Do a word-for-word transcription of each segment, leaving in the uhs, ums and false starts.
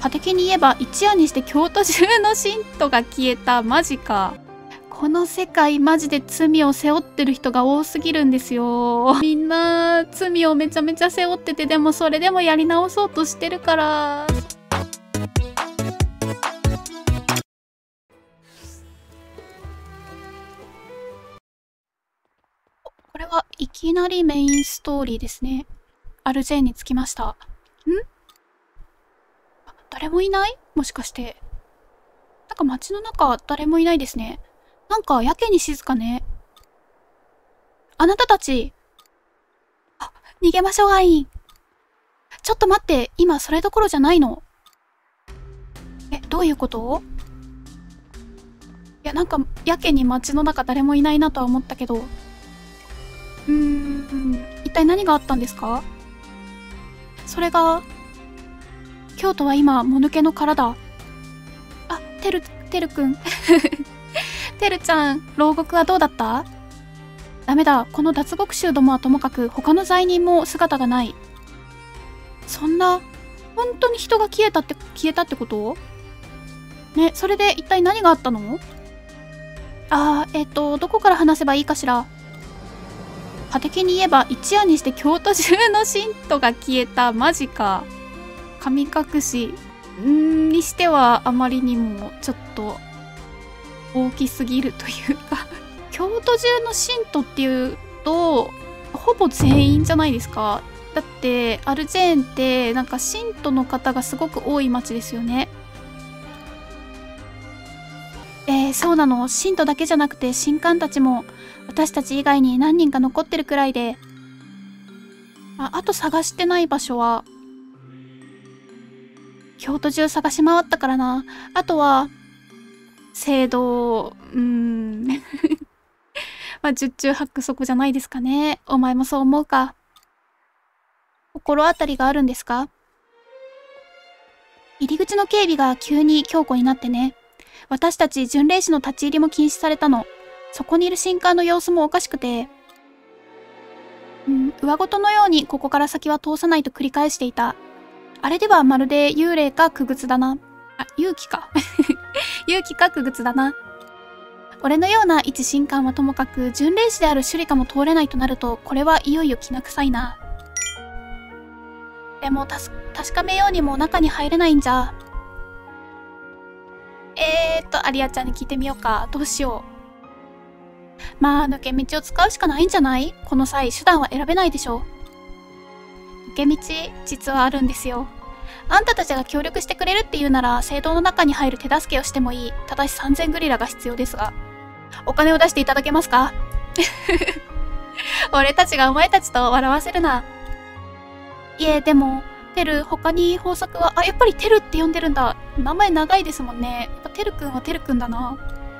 派的に言えば一夜にして京都中の信徒が消えた。マジか。この世界マジで罪を背負ってる人が多すぎるんですよ。みんな罪をめちゃめちゃ背負ってて、でもそれでもやり直そうとしてるから。これはいきなりメインストーリーですね。アルジェーンに着きました。ん？誰もいない？もしかして。なんか街の中誰もいないですね。なんかやけに静かね。あなたたち。あ、逃げましょう、アイン。ちょっと待って、今それどころじゃないの。え、どういうこと？いや、なんかやけに街の中誰もいないなとは思ったけど。うーん、一体何があったんですか？それが、京都は今、もぬけの殻だ。あ、てる、てるくん。てるちゃん、牢獄はどうだった？ダメだ、この脱獄囚どもはともかく、他の罪人も姿がない。そんな、本当に人が消えたって、消えたってこと？ね、それで一体何があったの？あー、えっと、どこから話せばいいかしら。派的に言えば一夜にして京都中の信徒が消えた。マジか。神隠しんにしてはあまりにもちょっと大きすぎるというか京都中の信徒っていうとほぼ全員じゃないですか。だってアルジェーンってなんか信徒の方がすごく多い町ですよね。えー、そうなの。信徒だけじゃなくて神官たちも私たち以外に何人か残ってるくらいで。あ、あと探してない場所は京都中探し回ったからな。あとは聖堂、うーんまあ十中八九じゃないですかね。お前もそう思うか？心当たりがあるんですか？入り口の警備が急に強固になってね。私たち巡礼士の立ち入りも禁止されたの。そこにいる神官の様子もおかしくて。うん、上ごとのようにここから先は通さないと繰り返していた。あれではまるで幽霊か傀儡だな。あ、勇気か。勇気か傀儡だな。俺のような一神官はともかく、巡礼士であるシュリカも通れないとなると、これはいよいよきな臭いな。でもたす、確かめようにも中に入れないんじゃ。えーっと、アリアちゃんに聞いてみようか。どうしよう。まあ、抜け道を使うしかないんじゃない？この際、手段は選べないでしょ。抜け道、実はあるんですよ。あんたたちが協力してくれるっていうなら、聖堂の中に入る手助けをしてもいい。ただしさんぜんグリラが必要ですが。お金を出していただけますか？俺たちがお前たちと笑わせるな。いえ、でも、テル、他に方策は、あ、やっぱりテルって呼んでるんだ。名前長いですもんね。やっぱテルくんはテルくんだな。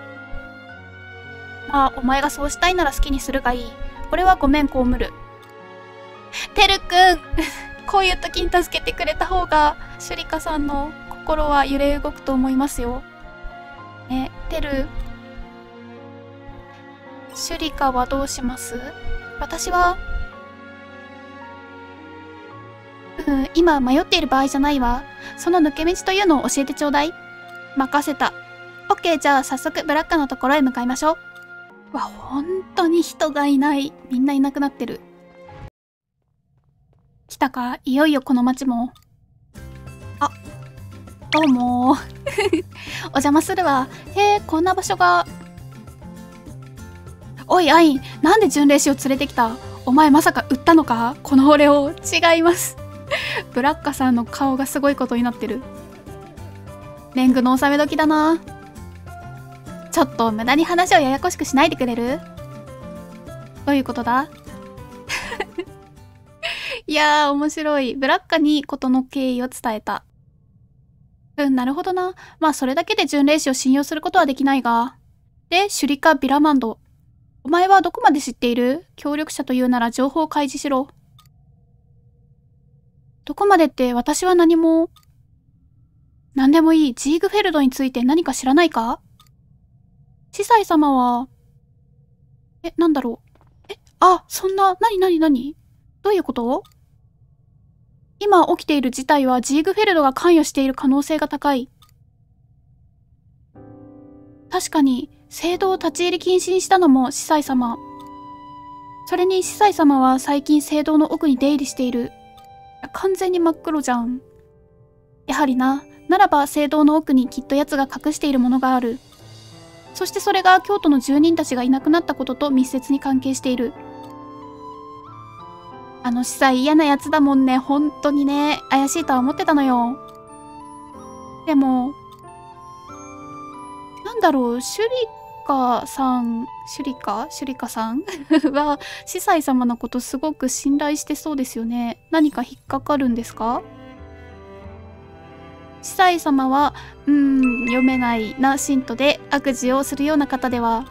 まあ、お前がそうしたいなら好きにするがいい。これはごめん、被る。テルくんこういう時に助けてくれた方が、シュリカさんの心は揺れ動くと思いますよ。ね、テル。シュリカはどうします？私は、うん、今迷っている場合じゃないわ。その抜け道というのを教えてちょうだい。任せた。オッケー、じゃあ早速ブラッカのところへ向かいましょう。わ、本当に人がいない。みんないなくなってる。来たか、いよいよこの町も。あ、どうもお邪魔するわ。へえ、こんな場所が。おい、アイン、なんで巡礼士を連れてきた？お前まさか売ったのか？この俺を。違いますブラッカさんの顔がすごいことになってる。レングの納め時だな。ちょっと無駄に話をややこしくしないでくれる？どういうことだ？いやー、面白い。ブラッカに事の経緯を伝えた。うん、なるほどな。まあ、それだけで巡礼士を信用することはできないが。で、シュリカ・ビラマンド。お前はどこまで知っている？協力者というなら情報を開示しろ。どこまでって私は何も。何でもいい。ジーグフェルドについて何か知らないか？司祭様は、え、なんだろう。え、あ、そんな、なになになに？どういうこと？ 今起きている事態はジーグフェルドが関与している可能性が高い。確かに、聖堂を立ち入り禁止にしたのも司祭様。それに司祭様は最近聖堂の奥に出入りしている。完全に真っ黒じゃん。やはりな。ならば聖堂の奥にきっと奴が隠しているものがある。そしてそれが京都の住人たちがいなくなったことと密接に関係している。あの司祭嫌な奴だもんね。本当にね。怪しいとは思ってたのよ。でも、なんだろう、シュリカさん、シュリカシュリカさんは司祭様のことすごく信頼してそうですよね。何か引っかかるんですか？司祭様は、うーん、読めないな信徒で悪事をするような方では。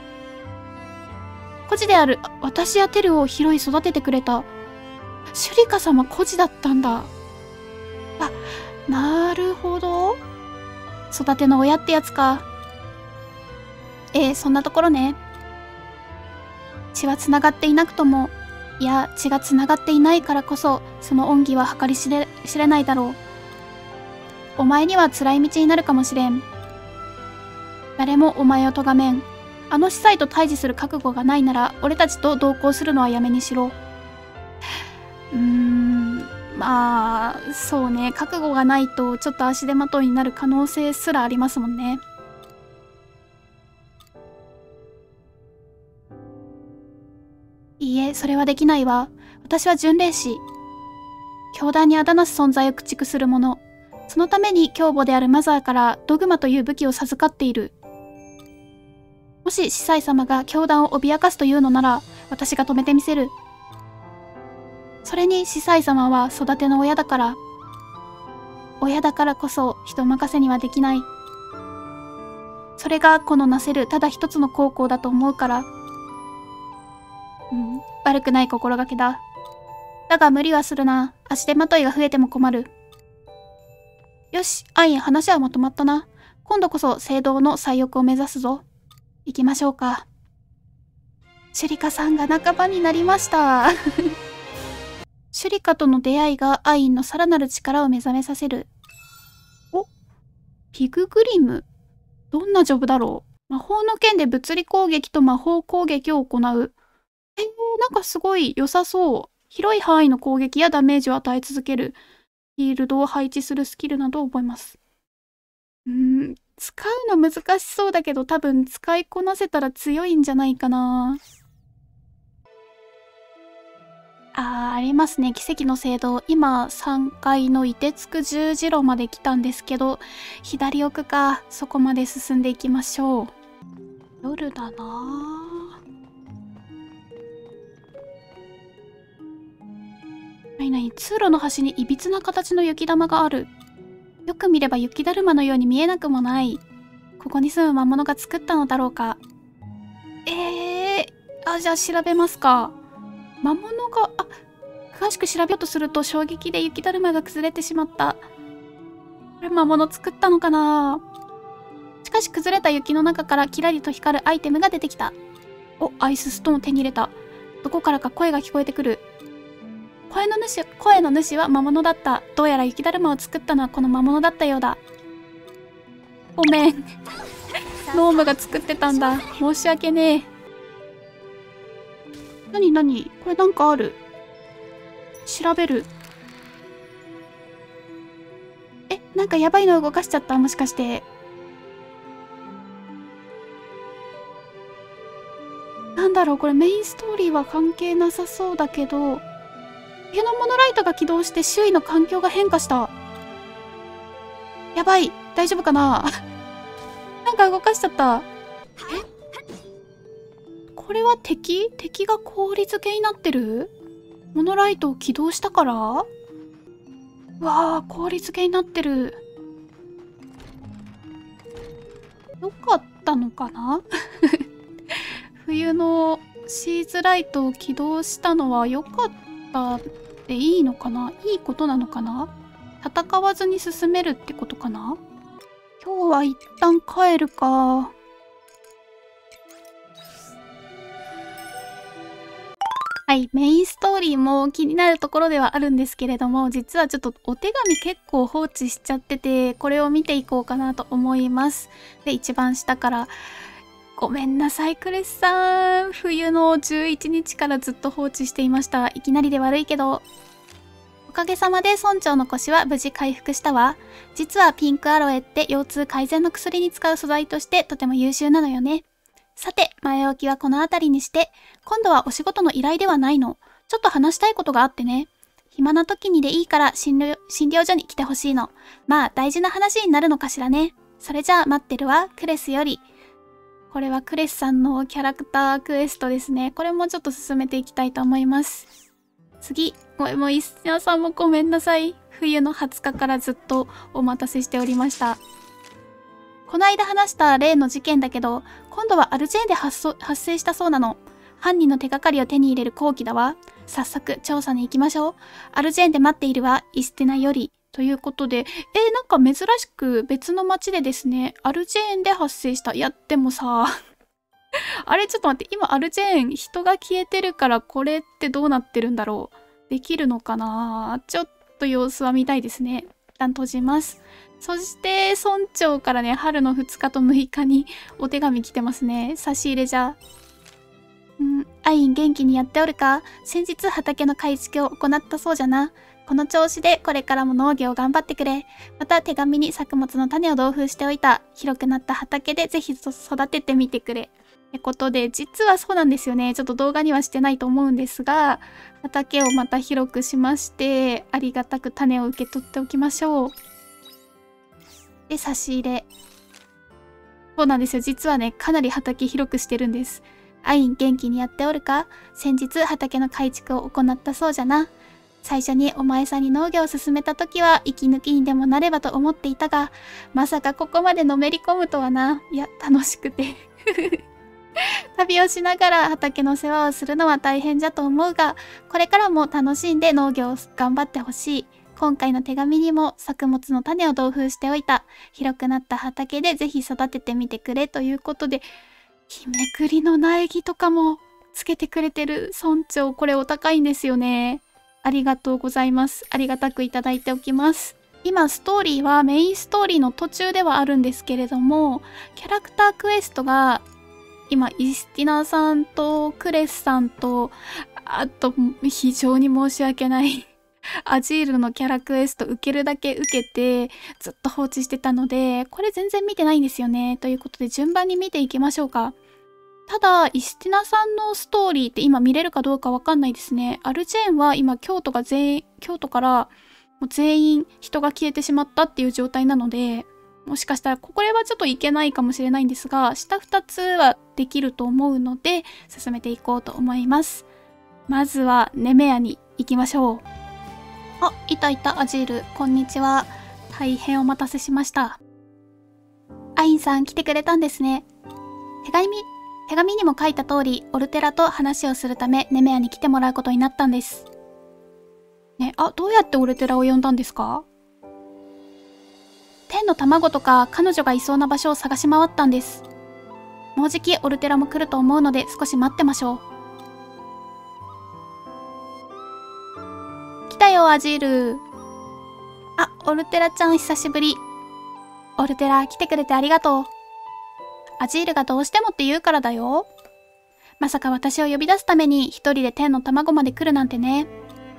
孤児である私やテルを拾い育ててくれた。シュリカ様孤児だったんだ。あ、なるほど。育ての親ってやつか。えー、そんなところね。血はつながっていなくとも、いや、血がつながっていないからこそ、その恩義は計り知れ、知れないだろう。お前には辛い道になるかもしれん。誰もお前を咎めん。あの司祭と対峙する覚悟がないなら、俺たちと同行するのはやめにしろ。うーん、まあ、そうね。覚悟がないと、ちょっと足手まといになる可能性すらありますもんね。いいえ、それはできないわ。私は巡礼士。教団にあだなす存在を駆逐する者。そのために凶母であるマザーからドグマという武器を授かっている。もし司祭様が教団を脅かすというのなら、私が止めてみせる。それに司祭様は育ての親だから。親だからこそ人任せにはできない。それがこのなせるただ一つの孝行だと思うから。うん、悪くない心がけだ。だが無理はするな。足手まといが増えても困る。よし、アイン、話はまとまったな。今度こそ聖堂の採欲を目指すぞ。行きましょうか。シュリカさんが仲間になりました。シュリカとの出会いがアインのさらなる力を目覚めさせる。お、ピググリム。どんなジョブだろう。魔法の剣で物理攻撃と魔法攻撃を行う。えー、なんかすごい良さそう。広い範囲の攻撃やダメージを与え続ける。フィールドを配置するスキルなどを覚えます。うーん、使うの難しそうだけど多分使いこなせたら強いんじゃないかな。あー、ありますね。奇跡の聖堂。今さんかいの凍てつく十字路まで来たんですけど、左奥か。そこまで進んでいきましょう。夜だなぁ。ないない、通路の端にいびつな形の雪玉がある。よく見れば雪だるまのように見えなくもない。ここに住む魔物が作ったのだろうか。えー、あ、じゃあ調べますか。魔物が、あ、詳しく調べようとすると衝撃で雪だるまが崩れてしまった。これ魔物作ったのかな。しかし崩れた雪の中からキラリと光るアイテムが出てきた。お、アイスストーンを手に入れた。どこからか声が聞こえてくる。声の主、声の主は魔物だった。どうやら雪だるまを作ったのはこの魔物だったようだ。ごめん。ノームが作ってたんだ。申し訳ねえ。なになに？これなんかある。調べる。え、なんかやばいの動かしちゃった？もしかして。なんだろう、これメインストーリーは関係なさそうだけど、家のモノライトが起動して周囲の環境が変化した。やばい、大丈夫かな。なんか動かしちゃった。え、これは敵？敵が氷漬けになってる？モノライトを起動したから？うわあ、氷漬けになってる。よかったのかな。冬のシーズライトを起動したのは良かったでいいのかな？いいことなのかな？戦わずに進めるってことかな？今日は一旦帰るか。 はい、メインストーリーも気になるところではあるんですけれども、実はちょっとお手紙結構放置しちゃってて、これを見ていこうかなと思います。で、一番下から、ごめんなさい、クレスさん。冬のじゅういちにちからずっと放置していました。いきなりで悪いけど。おかげさまで村長の腰は無事回復したわ。実はピンクアロエって腰痛改善の薬に使う素材としてとても優秀なのよね。さて、前置きはこの辺りにして、今度はお仕事の依頼ではないの。ちょっと話したいことがあってね。暇な時にでいいから診療、診療所に来てほしいの。まあ、大事な話になるのかしらね。それじゃあ待ってるわ、クレスより。これはクレスさんのキャラクタークエストですね。これもちょっと進めていきたいと思います。次、ごめん、もうイスティナさんもごめんなさい。冬のはつかからずっとお待たせしておりました。この間話した例の事件だけど、今度はアルジェーンで発発生したそうなの。犯人の手がかりを手に入れる好機だわ。早速調査に行きましょう。アルジェーンで待っているわ、イスティナより。ということで、えー、なんか珍しく別の街でですね、アルジェーンで発生した。いや、でもさ、あれちょっと待って、今アルジェーン人が消えてるからこれってどうなってるんだろう。できるのかな？ちょっと様子は見たいですね。一旦閉じます。そして、村長からね、春のふつかとむいかにお手紙来てますね。差し入れじゃ。うん、アイン元気にやっておるか？先日畑の改築を行ったそうじゃな。この調子でこれからも農業を頑張ってくれ。また手紙に作物の種を同封しておいた。広くなった畑でぜひ育ててみてくれ。ってことで、実はそうなんですよね。ちょっと動画にはしてないと思うんですが、畑をまた広くしまして、ありがたく種を受け取っておきましょう。で、差し入れ。そうなんですよ。実はね、かなり畑広くしてるんです。アイン元気にやっておるか？先日畑の改築を行ったそうじゃな。最初にお前さんに農業を進めた時は息抜きにでもなればと思っていたが、まさかここまでのめり込むとはな。いや、楽しくて。旅をしながら畑の世話をするのは大変じゃと思うが、これからも楽しんで農業を頑張ってほしい。今回の手紙にも作物の種を同封しておいた。広くなった畑でぜひ育ててみてくれということで、日めくりの苗木とかもつけてくれてる村長。これお高いんですよね。ありがとうございます。ありがたくいただいておきます。今ストーリーはメインストーリーの途中ではあるんですけれども、キャラクタークエストが今イスティナさんとクレスさんと、あと非常に申し訳ないアジールのキャラクエスト受けるだけ受けてずっと放置してたので、これ全然見てないんですよね。ということで順番に見ていきましょうか。ただ、イスティナさんのストーリーって今見れるかどうかわかんないですね。アルジェーンは今京都が全員、京都からもう全員人が消えてしまったっていう状態なので、もしかしたらこれはちょっといけないかもしれないんですが、下ふたつはできると思うので進めていこうと思います。まずはネメアに行きましょう。あ、いたいた、アジール。こんにちは。大変お待たせしました。アインさん来てくれたんですね。手紙、手紙にも書いた通り、オルテラと話をするためネメアに来てもらうことになったんです。ね、あ、どうやってオルテラを呼んだんですか？天の卵とか彼女がいそうな場所を探し回ったんです。もうじきオルテラも来ると思うので少し待ってましょう。来たよ、アジール。あ、オルテラちゃん久しぶり。オルテラ来てくれてありがとう。アジールがどうしてもって言うからだよ。まさか私を呼び出すために一人で天の卵まで来るなんてね。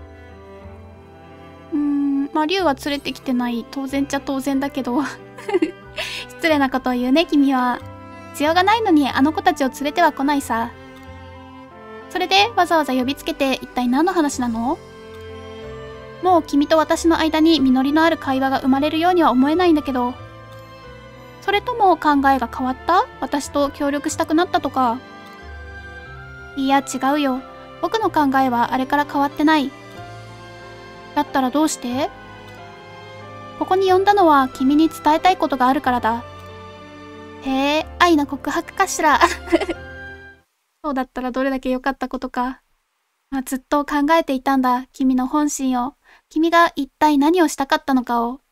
うーん、まあ、竜は連れてきてない。当然っちゃ当然だけど。失礼なことを言うね、君は。必要がないのにあの子たちを連れては来ないさ。それでわざわざ呼びつけて一体何の話なの？もう君と私の間に実りのある会話が生まれるようには思えないんだけど。それとも考えが変わった？私と協力したくなったとか。いや違うよ。僕の考えはあれから変わってない。だったらどうして？ここに呼んだのは君に伝えたいことがあるからだ。へえ、愛の告白かしら。そうだったらどれだけ良かったことか。まあ、ずっと考えていたんだ、君の本心を。君が一体何をしたかったのかを。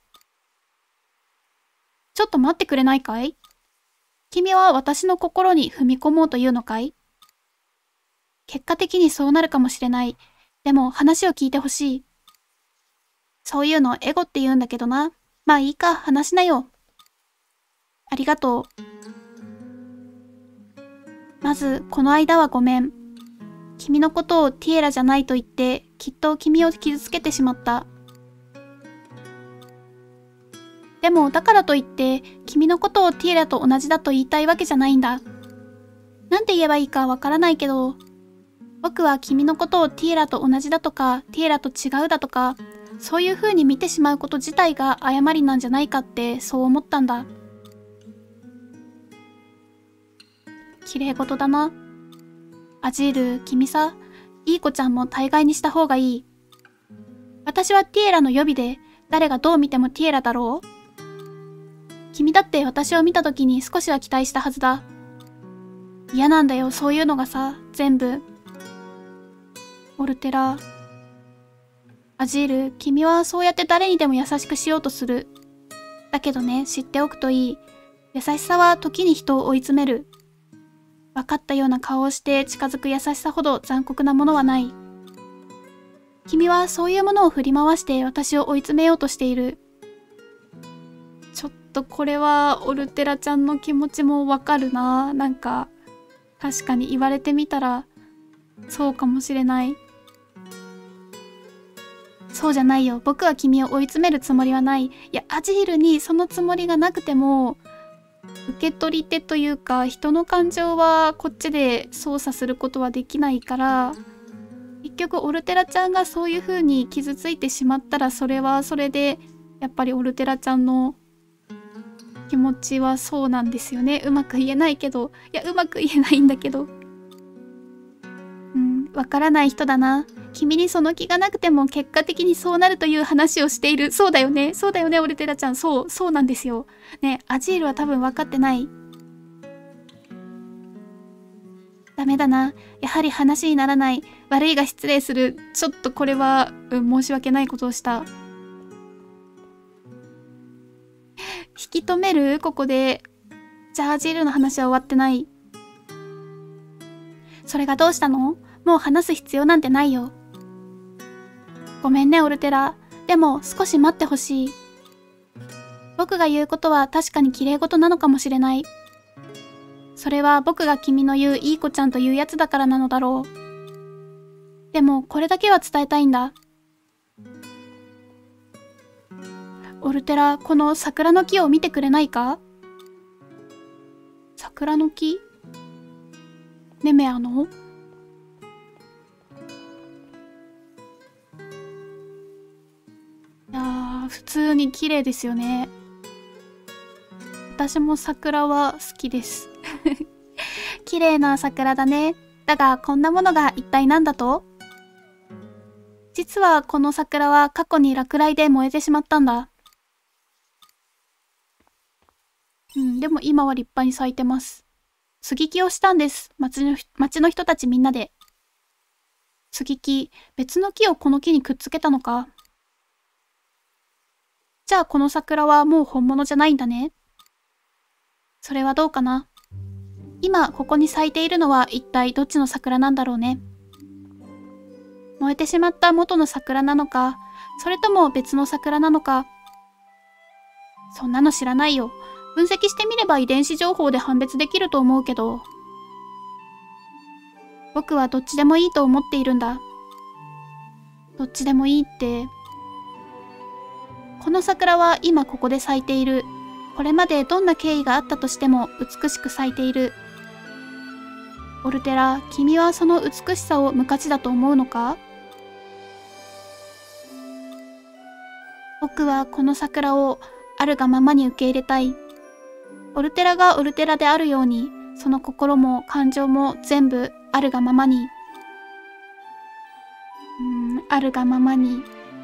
ちょっと待ってくれないかい？君は私の心に踏み込もうというのかい？ 結果的にそうなるかもしれない。でも話を聞いてほしい。そういうのエゴって言うんだけどな。まあいいか、話しなよ。ありがとう。まず、この間はごめん。君のことをティエラじゃないと言って、きっと君を傷つけてしまった。でも、だからといって、君のことをティエラと同じだと言いたいわけじゃないんだ。なんて言えばいいかわからないけど、僕は君のことをティエラと同じだとか、ティエラと違うだとか、そういう風に見てしまうこと自体が誤りなんじゃないかってそう思ったんだ。綺麗事だな。アジール、君さ、いい子ちゃんも大概にした方がいい。私はティエラの予備で、誰がどう見てもティエラだろう？君だって私を見た時に少しは期待したはずだ。嫌なんだよ、そういうのがさ、全部。オルテラ。アジール、君はそうやって誰にでも優しくしようとする。だけどね、知っておくといい。優しさは時に人を追い詰める。分かったような顔をして近づく優しさほど残酷なものはない。君はそういうものを振り回して私を追い詰めようとしている。ちょっとこれはオルテラちゃんの気持ちもわかるな。なんか確かに言われてみたらそうかもしれない。そうじゃないよ。僕は君を追い詰めるつもりはない。いや、アジールにそのつもりがなくても、受け取り手というか、人の感情はこっちで操作することはできないから、結局オルテラちゃんがそういう風に傷ついてしまったら、それはそれで、やっぱりオルテラちゃんの気持ちはそうなんですよね。うまく言えないけど、いや、うまく言えないんだけど。うん、わからない人だな。君にその気がなくても結果的にそうなるという話をしている。そうだよね。そうだよね、オルテラちゃん。そう、そうなんですよ。ね、アジールは多分分かってない。ダメだな。やはり話にならない。悪いが失礼する。ちょっとこれは、うん、申し訳ないことをした。引き止める？ここで。じゃあアジールの話は終わってない。それがどうしたの？もう話す必要なんてないよ。ごめんね、オルテラ。でも、少し待ってほしい。僕が言うことは確かに綺麗事なのかもしれない。それは僕が君の言ういい子ちゃんというやつだからなのだろう。でも、これだけは伝えたいんだ。オルテラ、この桜の木を見てくれないか？桜の木？ネメアの？いやー、普通に綺麗ですよね。私も桜は好きです。綺麗な桜だね。だが、こんなものが一体何だと？実はこの桜は過去に落雷で燃えてしまったんだ。うん、でも今は立派に咲いてます。接ぎ木をしたんです。町の、町の人たちみんなで。接ぎ木、別の木をこの木にくっつけたのか。じゃあこの桜はもう本物じゃないんだね。それはどうかな。今ここに咲いているのは一体どっちの桜なんだろうね。燃えてしまった元の桜なのか、それとも別の桜なのか。そんなの知らないよ。分析してみれば遺伝子情報で判別できると思うけど。僕はどっちでもいいと思っているんだ。どっちでもいいって。この桜は今ここで咲いている。これまでどんな経緯があったとしても美しく咲いている。オルテラ、君はその美しさを無価値だと思うのか？僕はこの桜をあるがままに受け入れたい。オルテラがオルテラであるように、その心も感情も全部あるがままに。うーん、あるがままに。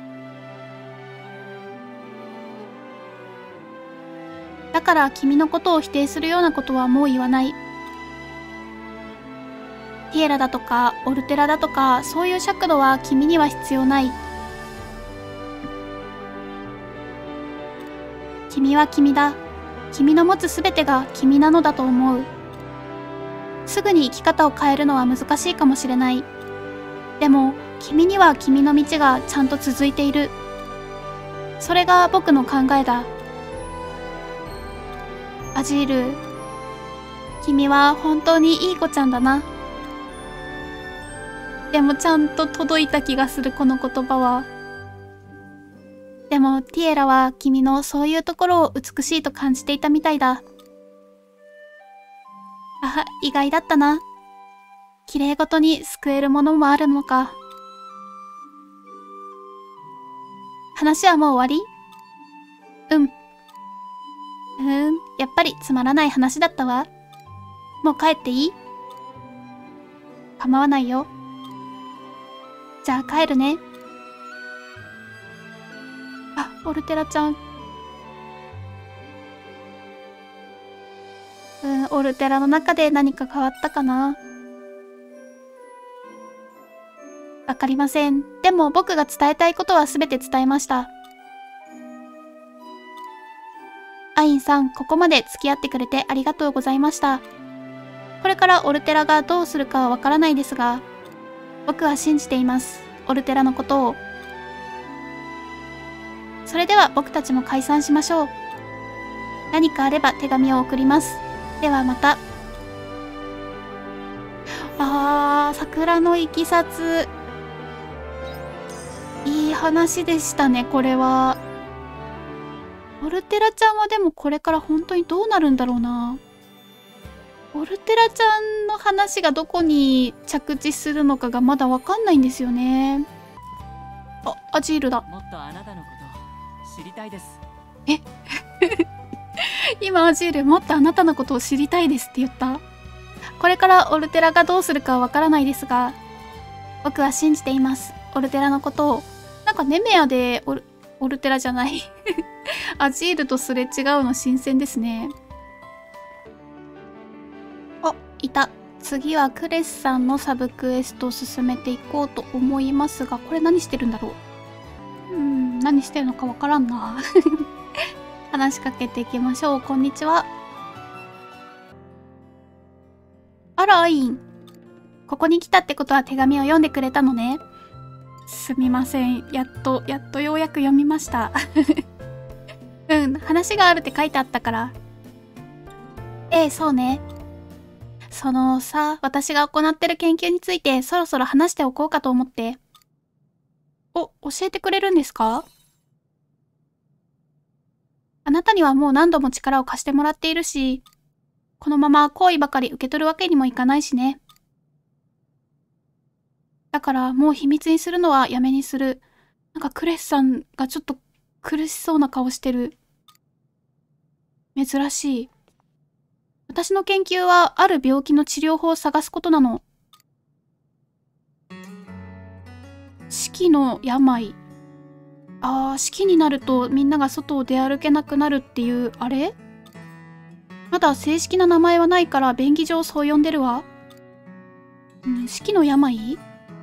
だから君のことを否定するようなことはもう言わない。ティエラだとかオルテラだとかそういう尺度は君には必要ない。君は君だ。君の持つすべてが君なのだと思う。 すぐに生き方を変えるのは難しいかもしれない。でも、君には君の道がちゃんと続いている。それが僕の考えだ。アジール、君は本当にいい子ちゃんだな。でもちゃんと届いた気がする、この言葉は。でもティエラは君のそういうところを美しいと感じていたみたいだ。あ、意外だったな。綺麗ごとに救えるものもあるのか。話はもう終わり？うん。うーん、やっぱりつまらない話だったわ。もう帰っていい？構わないよ。じゃあ帰るね。あ、オルテラちゃん。うん、オルテラの中で何か変わったかな？わかりません。でも僕が伝えたいことはすべて伝えました。アインさん、ここまで付き合ってくれてありがとうございました。これからオルテラがどうするかはわからないですが、僕は信じています。オルテラのことを。それでは僕たちも解散しましょう。何かあれば手紙を送ります。ではまた。あー、桜のいきさつ。いい話でしたね、これは。オルテラちゃんはでもこれから本当にどうなるんだろうな。オルテラちゃんの話がどこに着地するのかがまだわかんないんですよね。あ、アジールだ。 もっとあなたのこと知りたいです。 え今アジール、もっとあなたのことを知りたいですって言った。これからオルテラがどうするかはわからないですが、僕は信じています。オルテラのことを。なんかネメアでオル、オルテラじゃないアジールとすれ違うの新鮮ですね。あ、いた。次はクレスさんのサブクエストを進めていこうと思いますが、これ何してるんだろう。うーん、何してるのかわからんな。話しかけていきましょう。こんにちは。あら、アイン。ここに来たってことは手紙を読んでくれたのね。すみません。やっと、やっとようやく読みました。うん、話があるって書いてあったから。ええ、そうね。そのさ、私が行ってる研究についてそろそろ話しておこうかと思って。お、教えてくれるんですか？あなたにはもう何度も力を貸してもらっているし、このまま好意ばかり受け取るわけにもいかないしね。だからもう秘密にするのはやめにする。なんかクレスさんがちょっと苦しそうな顔してる。珍しい。私の研究はある病気の治療法を探すことなの。四季の病。ああ、四季になるとみんなが外を出歩けなくなるっていう、あれ？まだ正式な名前はないから便宜上そう呼んでるわ。うん、四季の病？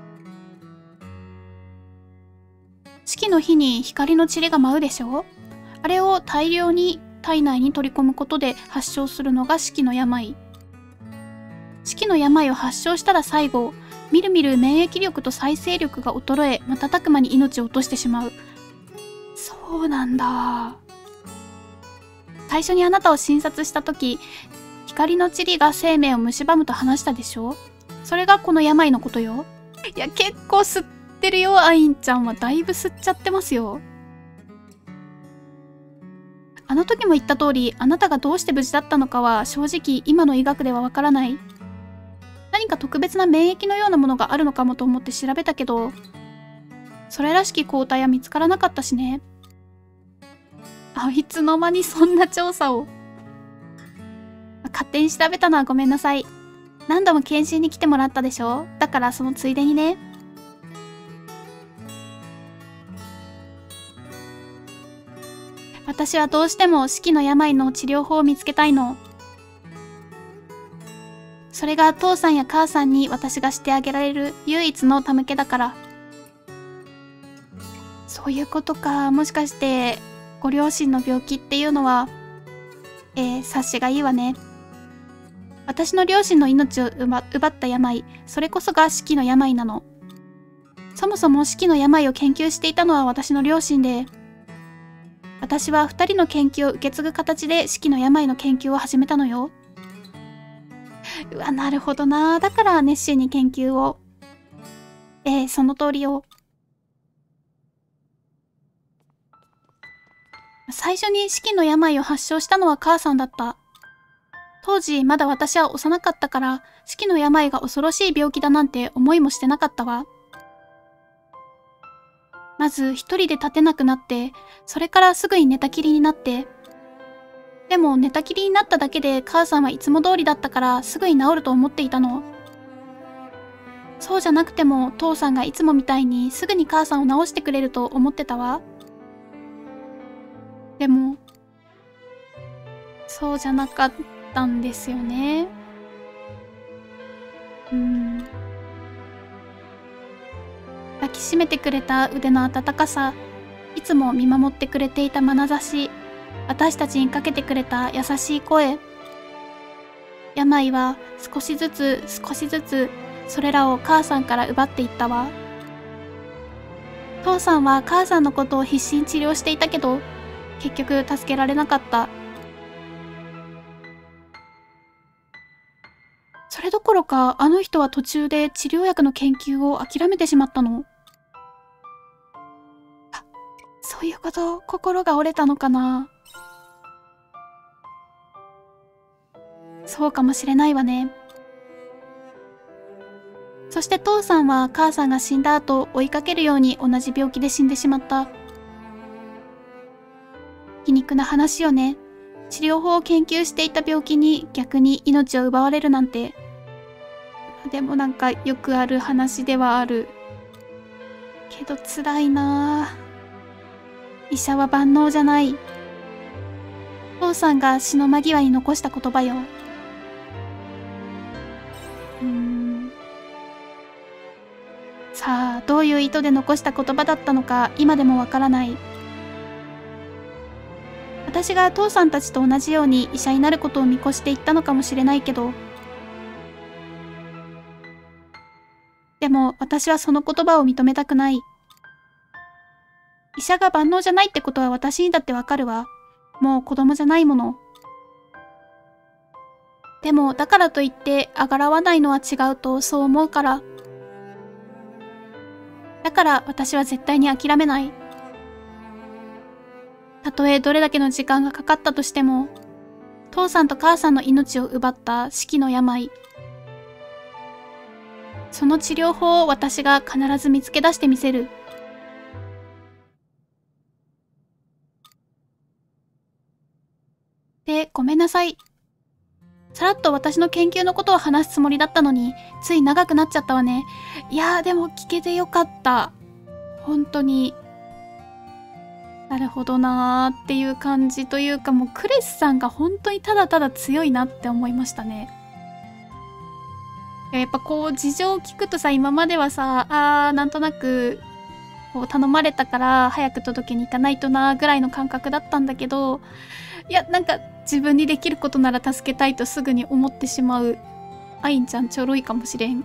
四季の日に光の塵が舞うでしょ？あれを大量に体内に取り込むことで発症するのが四季の病。四季の病を発症したら最後、みるみる免疫力と再生力が衰え、瞬く間に命を落としてしまう。そうなんだ。最初にあなたを診察したとき、光の塵が生命を蝕むと話したでしょ？それがこの病のことよ。いや、結構吸ってるよ、アインちゃんは。だいぶ吸っちゃってますよ。あの時も言った通り、あなたがどうして無事だったのかは正直今の医学ではわからない。何か特別な免疫のようなものがあるのかもと思って調べたけど、それらしき抗体は見つからなかったしね。あいつの間にそんな調査を。勝手に調べたのはごめんなさい。何度も検診に来てもらったでしょ？だからそのついでにね。私はどうしても四季の病の治療法を見つけたいの。それが父さんや母さんに私がしてあげられる唯一の手向けだから。そういうことか。もしかしてご両親の病気っていうのは、えー、察しがいいわね。 私の両親の命を奪奪った病、それこそが四季の病なの。そもそも四季の病を研究していたのは私の両親で、私は二人の研究を受け継ぐ形で四季の病の研究を始めたのよ。うわ、なるほどな。だから熱心に研究を。ええ、その通りよ。最初に四季の病を発症したのは母さんだった。当時まだ私は幼かったから、四季の病が恐ろしい病気だなんて思いもしてなかったわ。まず一人で立てなくなって、それからすぐに寝たきりになって。でも寝たきりになっただけで母さんはいつも通りだったからすぐに治ると思っていたの。そうじゃなくても父さんがいつもみたいにすぐに母さんを治してくれると思ってたわ。でも、そうじゃなかったんですよね。うーん。抱きしめてくれた腕の温かさ、いつも見守ってくれていた眼差し、私たちにかけてくれた優しい声。病は少しずつ少しずつそれらを母さんから奪っていったわ。父さんは母さんのことを必死に治療していたけど、結局助けられなかった。それどころか、あの人は途中で治療薬の研究を諦めてしまったの。あ、そういうこと、心が折れたのかな。そうかもしれないわね。そして父さんは母さんが死んだ後追いかけるように同じ病気で死んでしまった。皮肉な話よね。治療法を研究していた病気に逆に命を奪われるなんて。でもなんかよくある話ではある。けど辛いなあ。医者は万能じゃない。父さんが死の間際に残した言葉よ。うーん。さあ、どういう意図で残した言葉だったのか今でもわからない。私が父さんたちと同じように医者になることを見越して言ったのかもしれないけど、でも私はその言葉を認めたくない。医者が万能じゃないってことは私にだってわかるわ。もう子供じゃないもの。でもだからといってあがらわないのは違うとそう思うから。だから私は絶対に諦めない。たとえどれだけの時間がかかったとしても、父さんと母さんの命を奪った四季の病。その治療法を私が必ず見つけ出してみせる。で、ごめんなさい。さらっと私の研究のことを話すつもりだったのに、つい長くなっちゃったわね。いやーでも聞けてよかった。本当に。なるほどなーっていう感じというか、もうクレスさんが本当にただただ強いなって思いましたね。やっぱこう事情を聞くとさ、今まではさ、あーなんとなくこう頼まれたから早く届けに行かないとなーぐらいの感覚だったんだけど、いやなんか自分にできることなら助けたいとすぐに思ってしまうアインちゃんちょろいかもしれん。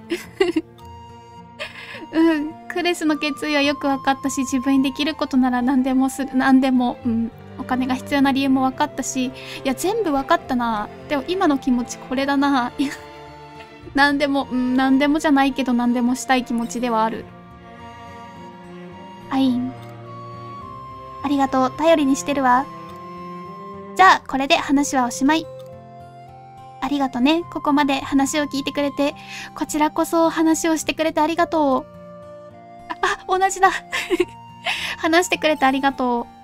うん、クレスの決意はよく分かったし、自分にできることなら何でもする、何でも、うん、お金が必要な理由も分かったし、いや全部分かったな。でも今の気持ちこれだな。何でも、うん、何でもじゃないけど何でもしたい気持ちではある。アイン、ありがとう、頼りにしてるわ。じゃあこれで話はおしまい。ありがとね、ここまで話を聞いてくれて。こちらこそ話をしてくれてありがとう。あ、あ、同じだ。話してくれてありがとう。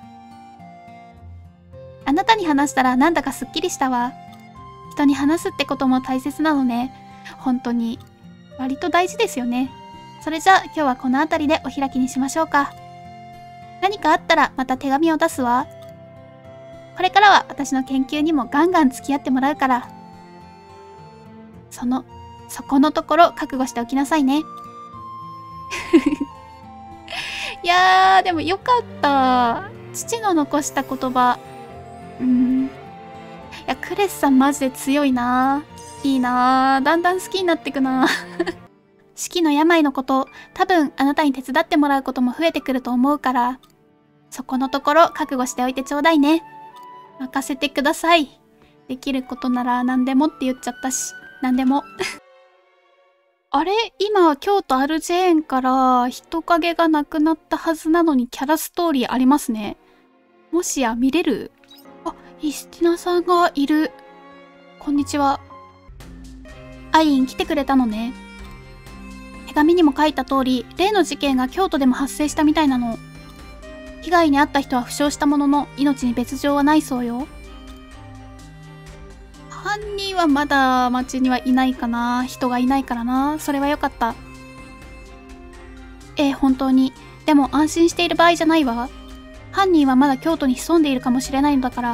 あなたに話したらなんだかすっきりしたわ。人に話すってことも大切なのね。本当に。割と大事ですよね。それじゃあ今日はこの辺りでお開きにしましょうか。何かあったらまた手紙を出すわ。これからは私の研究にもガンガン付き合ってもらうから。その、そこのところ覚悟しておきなさいね。いやー、でもよかった。父の残した言葉。うん。いや、クレスさんマジで強いな。 いいなぁ。だんだん好きになってくなぁ。四季の病のこと、多分あなたに手伝ってもらうことも増えてくると思うから、そこのところ覚悟しておいてちょうだいね。任せてください。できることなら何でもって言っちゃったし、何でも。あれ今、京都アルジェーンから人影がなくなったはずなのにキャラストーリーありますね。もしや見れる？あ、イスティナさんがいる。こんにちは。アイン来てくれたのね。手紙にも書いた通り、例の事件が京都でも発生したみたいなの。被害に遭った人は負傷したものの、命に別状はないそうよ。犯人はまだ町にはいないかな。人がいないからな。それはよかった。ええ、本当に。でも安心している場合じゃないわ。犯人はまだ京都に潜んでいるかもしれないのだから。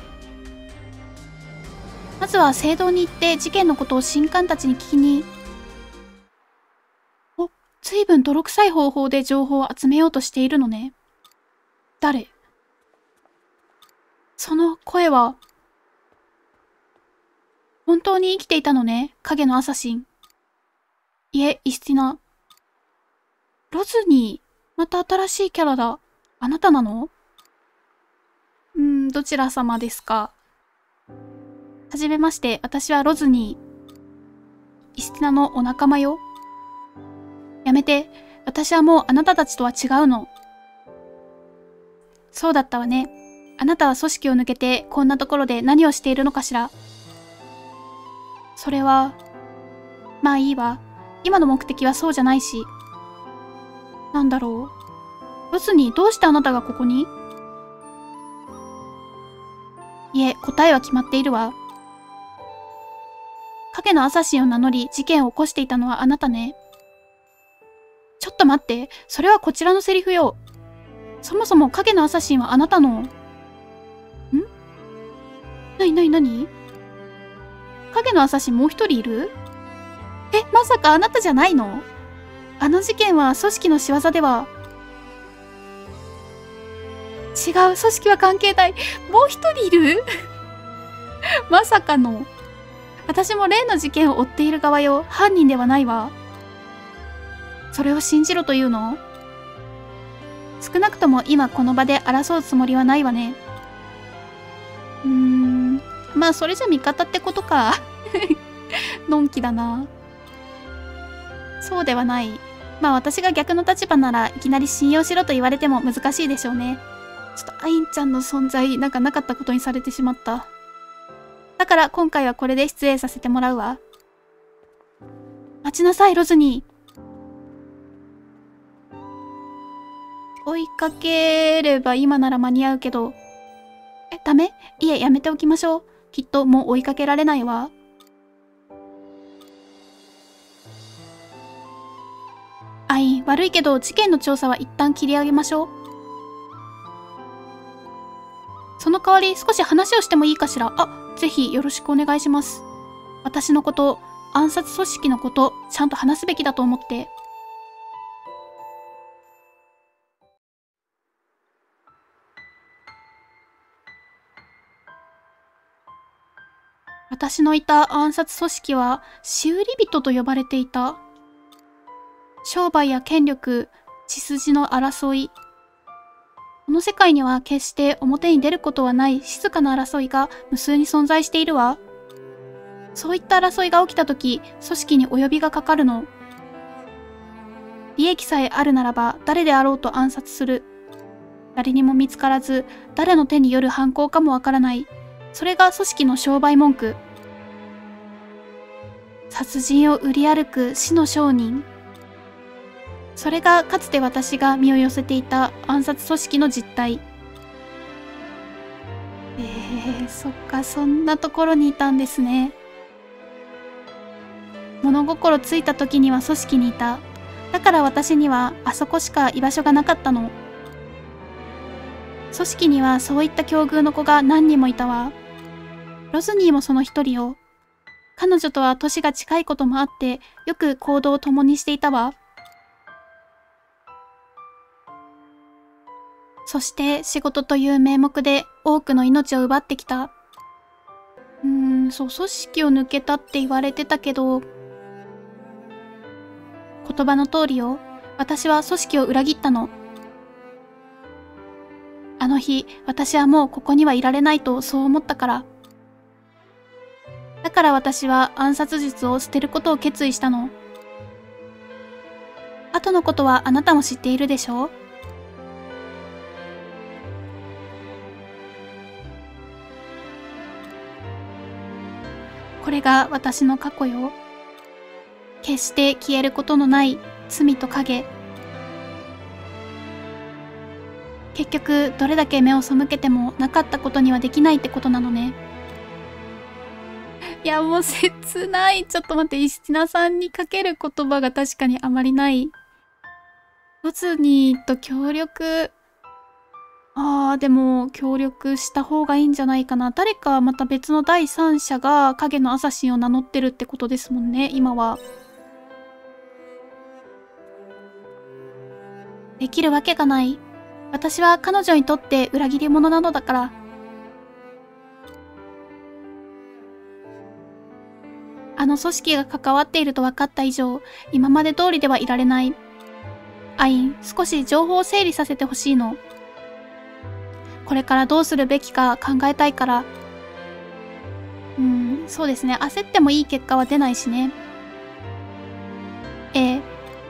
まずは聖堂に行って事件のことを神官たちに聞きに。お、随分泥臭い方法で情報を集めようとしているのね。誰？その声は。本当に生きていたのね、影のアサシン。いえ、イスティナ。ロズニー、また新しいキャラだ。あなたなの？うーん、どちら様ですか？はじめまして、私はロズニー。イスティナのお仲間よ。やめて、私はもうあなたたちとは違うの。そうだったわね。あなたは組織を抜けてこんなところで何をしているのかしら。それは、まあいいわ。今の目的はそうじゃないし。なんだろう。ロズニー、どうしてあなたがここに？いえ、答えは決まっているわ。影のアサシンを名乗り事件を起こしていたのはあなたね。ちょっと待って、それはこちらのセリフよ。そもそも影のアサシンはあなたの。ん？なになになに？影のアサシンもう一人いる？え、まさかあなたじゃないの？あの事件は組織の仕業では。違う、組織は関係ない。もう一人いる？まさかの。私も例の事件を追っている側よ。犯人ではないわ。それを信じろというの？少なくとも今この場で争うつもりはないわね。うーん。まあそれじゃ味方ってことか。のんきだな。そうではない。まあ私が逆の立場ならいきなり信用しろと言われても難しいでしょうね。ちょっとアインちゃんの存在なんかなかったことにされてしまった。だから今回はこれで失礼させてもらうわ。待ちなさい、ロズニー。追いかければ今なら間に合うけど。え、ダメ？いえ、やめておきましょう。きっともう追いかけられないわ。アイン、悪いけど事件の調査は一旦切り上げましょう。その代わり少し話をしてもいいかしら。あ、ぜひよろしくお願いします。私のこと、暗殺組織のこと、ちゃんと話すべきだと思って。私のいた暗殺組織は、修理人と呼ばれていた。商売や権力、血筋の争い。この世界には決して表に出ることはない静かな争いが無数に存在しているわ。そういった争いが起きたとき、組織に及びがかかるの。利益さえあるならば誰であろうと暗殺する。誰にも見つからず、誰の手による犯行かもわからない。それが組織の商売文句。殺人を売り歩く死の商人。それがかつて私が身を寄せていた暗殺組織の実態。えー、そっか、そんなところにいたんですね。物心ついた時には組織にいた。だから私にはあそこしか居場所がなかったの。組織にはそういった境遇の子が何人もいたわ。ロズニーもその一人よ。彼女とは年が近いこともあって、よく行動を共にしていたわ。そして仕事という名目で多くの命を奪ってきた。うーん、 ん、そう、組織を抜けたって言われてたけど、言葉の通りよ。私は組織を裏切ったの。あの日、私はもうここにはいられないとそう思ったから。だから私は暗殺術を捨てることを決意したの。後のことはあなたも知っているでしょう？これが私の過去よ。決して消えることのない罪と影。結局、どれだけ目を背けてもなかったことにはできないってことなのね。いや、もう切ない。ちょっと待って、イスティナさんにかける言葉が確かにあまりない。ロズニーと協力。あー、でも、協力した方がいいんじゃないかな。誰かまた別の第三者が影のアサシンを名乗ってるってことですもんね、今は。できるわけがない。私は彼女にとって裏切り者なのだから。あの組織が関わっていると分かった以上、今まで通りではいられない。アイン、少し情報を整理させてほしいの。これからどうするべきか考えたいから。うん、そうですね。焦ってもいい結果は出ないしね。ええ。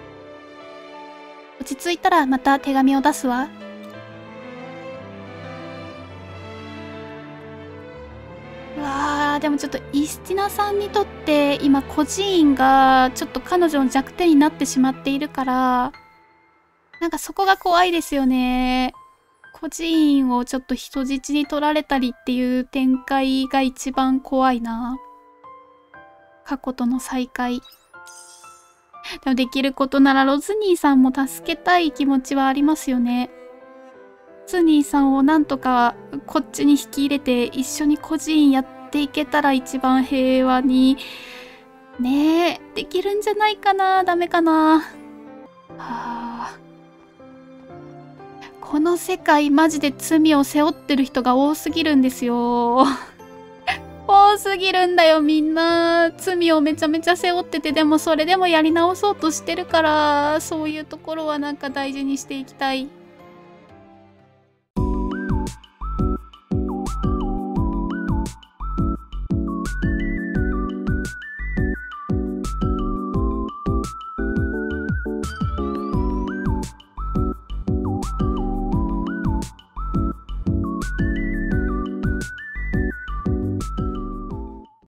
落ち着いたらまた手紙を出すわ。うわー、でもちょっとイスティナさんにとって今孤児院がちょっと彼女の弱点になってしまっているから、なんかそこが怖いですよね。孤児院をちょっと人質に取られたりっていう展開が一番怖いな。過去との再会。でもできることならロズニーさんも助けたい気持ちはありますよね。ロズニーさんをなんとかこっちに引き入れて一緒に孤児院やっていけたら一番平和にねえ、できるんじゃないかな。ダメかな。はあ、この世界マジで罪を背負ってる人が多すぎるんですよ。多すぎるんだよ、みんな。罪をめちゃめちゃ背負ってて、でもそれでもやり直そうとしてるから、そういうところはなんか大事にしていきたい。